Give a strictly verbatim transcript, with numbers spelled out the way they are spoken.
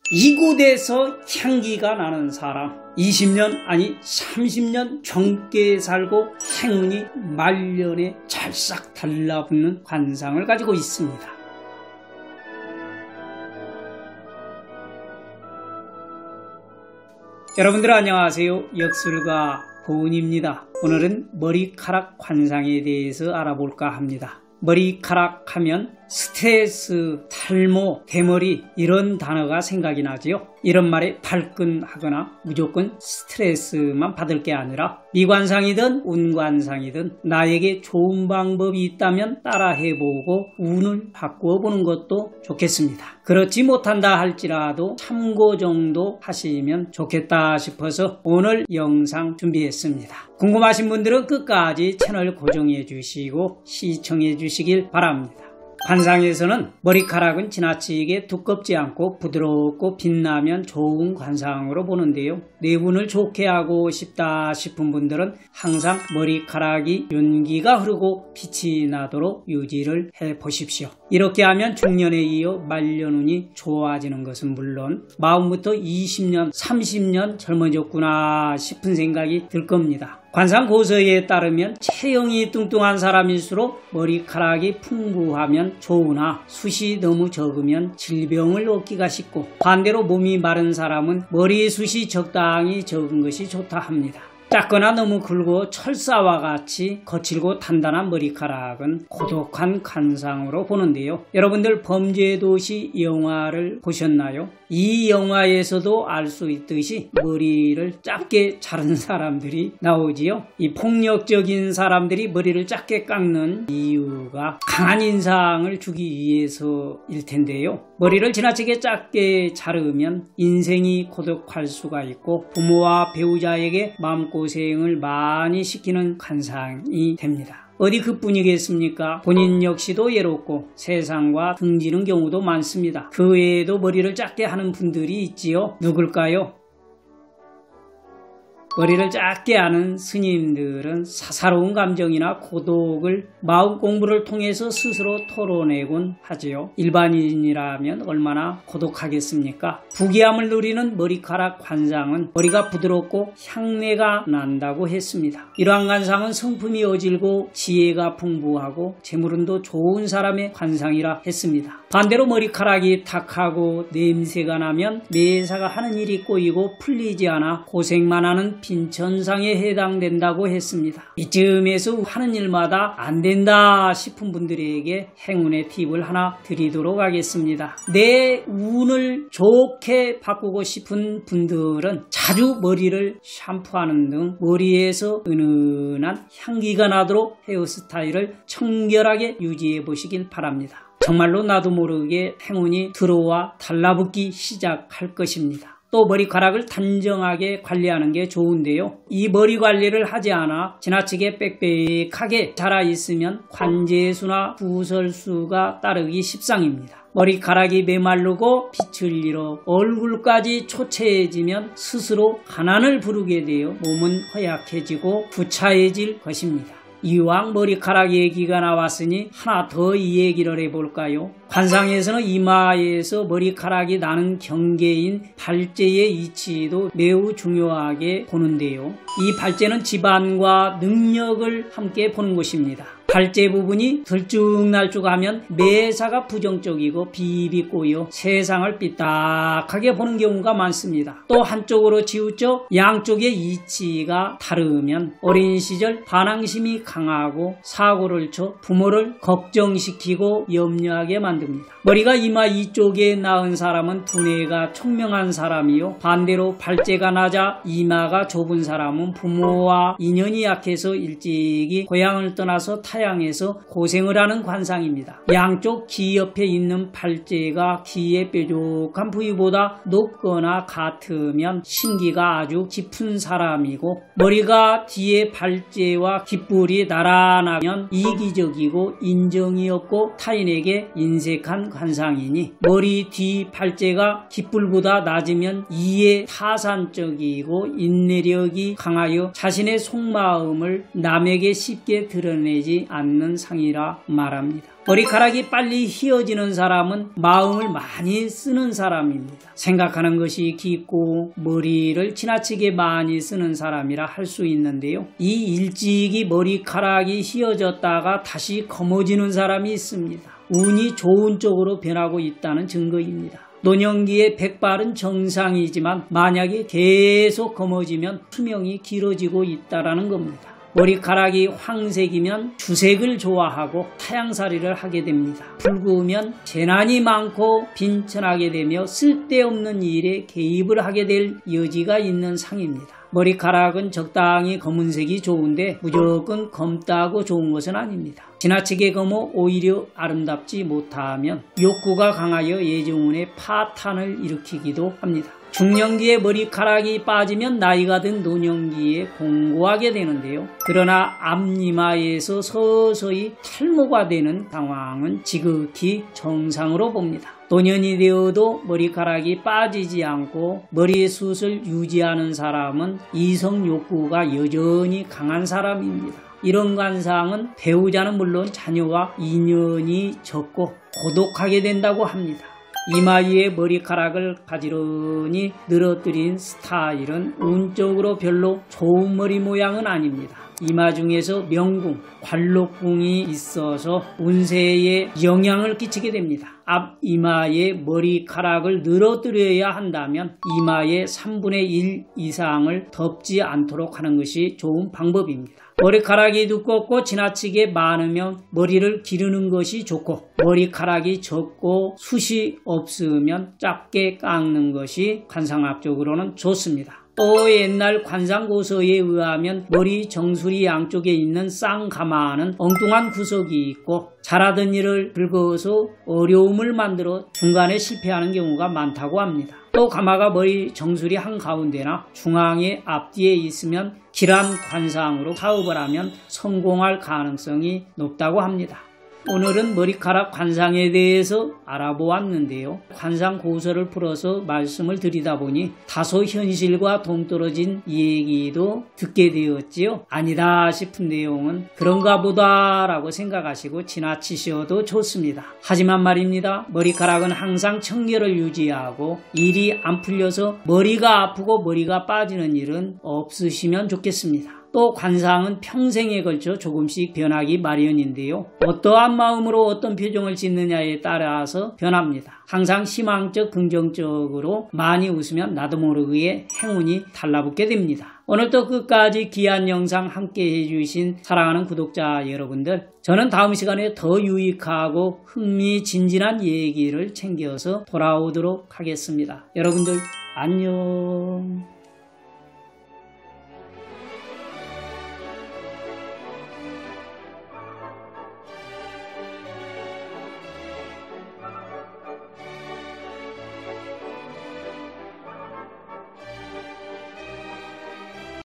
이곳에서 향기가 나는 사람, 이십 년 아니 삼십 년 젊게 살고 행운이 말년에 찰싹 달라붙는 관상을 가지고 있습니다. 여러분들 안녕하세요. 역술가 보은입니다. 오늘은 머리카락 관상에 대해서 알아볼까 합니다. 머리카락 하면 스트레스, 탈모, 대머리 이런 단어가 생각이 나지요. 이런 말에 발끈하거나 무조건 스트레스만 받을 게 아니라 미관상이든 운관상이든 나에게 좋은 방법이 있다면 따라해보고 운을 바꾸어 보는 것도 좋겠습니다. 그렇지 못한다 할지라도 참고 정도 하시면 좋겠다 싶어서 오늘 영상 준비했습니다. 궁금하신 분들은 끝까지 채널 고정해 주시고 시청해 주시길 바랍니다. 관상에서는 머리카락은 지나치게 두껍지 않고 부드럽고 빛나면 좋은 관상으로 보는데요. 내분을 좋게 하고 싶다 싶은 분들은 항상 머리카락이 윤기가 흐르고 빛이 나도록 유지를 해 보십시오. 이렇게 하면 중년에 이어 말년운이 좋아지는 것은 물론 마음부터 이십 년, 삼십 년 젊어졌구나 싶은 생각이 들 겁니다. 관상 고서에 따르면 체형이 뚱뚱한 사람일수록 머리카락이 풍부하면 좋으나 숱이 너무 적으면 질병을 얻기가 쉽고, 반대로 몸이 마른 사람은 머리숱이 적당히 적은 것이 좋다 합니다. 작거나 너무 굵고 철사와 같이 거칠고 단단한 머리카락은 고독한 관상으로 보는데요. 여러분들 범죄도시 영화를 보셨나요? 이 영화에서도 알 수 있듯이 머리를 짧게 자른 사람들이 나오지요. 이 폭력적인 사람들이 머리를 짧게 깎는 이유가 강한 인상을 주기 위해서일 텐데요. 머리를 지나치게 짧게 자르면 인생이 고독할 수가 있고 부모와 배우자에게 마음고생을 많이 시키는 관상이 됩니다. 어디 그뿐이겠습니까? 본인 역시도 외롭고 세상과 등지는 경우도 많습니다. 그 외에도 머리를 짧게 하는 분들이 있지요. 누굴까요? 머리를 짧게 하는 스님들은 사사로운 감정이나 고독을 마음 공부를 통해서 스스로 토로내곤 하지요. 일반인이라면 얼마나 고독하겠습니까? 부귀함을 누리는 머리카락 관상은 머리가 부드럽고 향내가 난다고 했습니다. 이러한 관상은 성품이 어질고 지혜가 풍부하고 재물운도 좋은 사람의 관상이라 했습니다. 반대로 머리카락이 탁하고 냄새가 나면 매사가 하는 일이 꼬이고 풀리지 않아 고생만 하는 빈천상에 해당된다고 했습니다. 이쯤에서 하는 일마다 안 된다 싶은 분들에게 행운의 팁을 하나 드리도록 하겠습니다. 내 운을 좋게 바꾸고 싶은 분들은 자주 머리를 샴푸하는 등 머리에서 은은한 향기가 나도록 헤어스타일을 청결하게 유지해 보시길 바랍니다. 정말로 나도 모르게 행운이 들어와 달라붙기 시작할 것입니다. 또 머리카락을 단정하게 관리하는 게 좋은데요. 이 머리 관리를 하지 않아 지나치게 빽빽하게 자라 있으면 관제수나 구설수가 따르기 십상입니다. 머리카락이 메마르고 빛을 잃어 얼굴까지 초췌해지면 스스로 가난을 부르게 되어 몸은 허약해지고 구차해질 것입니다. 이왕 머리카락 얘기가 나왔으니 하나 더 이 얘기를 해볼까요? 관상에서는 이마에서 머리카락이 나는 경계인 발제의 위치도 매우 중요하게 보는데요. 이 발제는 집안과 능력을 함께 보는 곳입니다. 발제 부분이 들쭉날쭉하면 매사가 부정적이고 비비꼬여 세상을 삐딱하게 보는 경우가 많습니다. 또 한쪽으로 치우쳐 양쪽의 이치가 다르면 어린 시절 반항심이 강하고 사고를 쳐 부모를 걱정시키고 염려하게 만듭니다. 머리가 이마 이쪽에 나은 사람은 두뇌가 총명한 사람이요, 반대로 발제가 낮아 이마가 좁은 사람은 부모와 인연이 약해서 일찍이 고향을 떠나서 타양에서 고생을 하는 관상입니다. 양쪽 귀 옆에 있는 발제가 귀의 뾰족한 부위보다 높거나 같으면 신기가 아주 깊은 사람이고, 머리가 뒤에 발제와 귓불이 나란하면 이기적이고 인정이 없고 타인에게 인색한 관상이니, 머리 뒤 발제가 귓불보다 낮으면 이에 타산적이고 인내력이 강하여 자신의 속마음을 남에게 쉽게 드러내지 않는 상이라 말합니다. 머리카락이 빨리 휘어지는 사람은 마음을 많이 쓰는 사람입니다. 생각하는 것이 깊고 머리를 지나치게 많이 쓰는 사람이라 할 수 있는데요. 이 일찍이 머리카락이 휘어졌다가 다시 검어지는 사람이 있습니다. 운이 좋은 쪽으로 변하고 있다는 증거입니다. 노년기에 백발은 정상이지만 만약에 계속 검어지면 수명이 길어지고 있다는 겁니다. 머리카락이 황색이면 주색을 좋아하고 타양살이를 하게 됩니다. 붉으면 재난이 많고 빈천하게 되며 쓸데없는 일에 개입을 하게 될 여지가 있는 상입니다. 머리카락은 적당히 검은색이 좋은데 무조건 검다고 좋은 것은 아닙니다. 지나치게 검어 오히려 아름답지 못하면 욕구가 강하여 예정운에 파탄을 일으키기도 합니다. 중년기에 머리카락이 빠지면 나이가 든 노년기에 공고하게 되는데요. 그러나 앞이마에서 서서히 탈모가 되는 상황은 지극히 정상으로 봅니다. 노년이 되어도 머리카락이 빠지지 않고 머리숱을 유지하는 사람은 이성 욕구가 여전히 강한 사람입니다. 이런 관상은 배우자는 물론 자녀와 인연이 적고 고독하게 된다고 합니다. 이마 위에 머리카락을 가지런히 늘어뜨린 스타일은 운적으로 별로 좋은 머리 모양은 아닙니다. 이마 중에서 명궁, 관록궁이 있어서 운세에 영향을 끼치게 됩니다. 앞 이마에 머리카락을 늘어뜨려야 한다면 이마의 삼분의 일 이상을 덮지 않도록 하는 것이 좋은 방법입니다. 머리카락이 두껍고 지나치게 많으면 머리를 기르는 것이 좋고 머리카락이 적고 숱이 없으면 짧게 깎는 것이 관상학적으로는 좋습니다. 또 옛날 관상고서에 의하면 머리 정수리 양쪽에 있는 쌍가마는 엉뚱한 구석이 있고 잘하던 일을 긁어서 어려움을 만들어 중간에 실패하는 경우가 많다고 합니다. 또 가마가 머리 정수리 한가운데나 중앙에 앞뒤에 있으면 길한 관상으로 사업을 하면 성공할 가능성이 높다고 합니다. 오늘은 머리카락 관상에 대해서 알아보았는데요. 관상 고서를 풀어서 말씀을 드리다 보니 다소 현실과 동떨어진 얘기도 듣게 되었지요. 아니다 싶은 내용은 그런가 보다 라고 생각하시고 지나치셔도 좋습니다. 하지만 말입니다. 머리카락은 항상 청결을 유지하고 일이 안 풀려서 머리가 아프고 머리가 빠지는 일은 없으시면 좋겠습니다. 또 관상은 평생에 걸쳐 조금씩 변하기 마련인데요. 어떠한 마음으로 어떤 표정을 짓느냐에 따라서 변합니다. 항상 희망적 긍정적으로 많이 웃으면 나도 모르게 행운이 달라붙게 됩니다. 오늘도 끝까지 귀한 영상 함께 해주신 사랑하는 구독자 여러분들, 저는 다음 시간에 더 유익하고 흥미진진한 얘기를 챙겨서 돌아오도록 하겠습니다. 여러분들 안녕.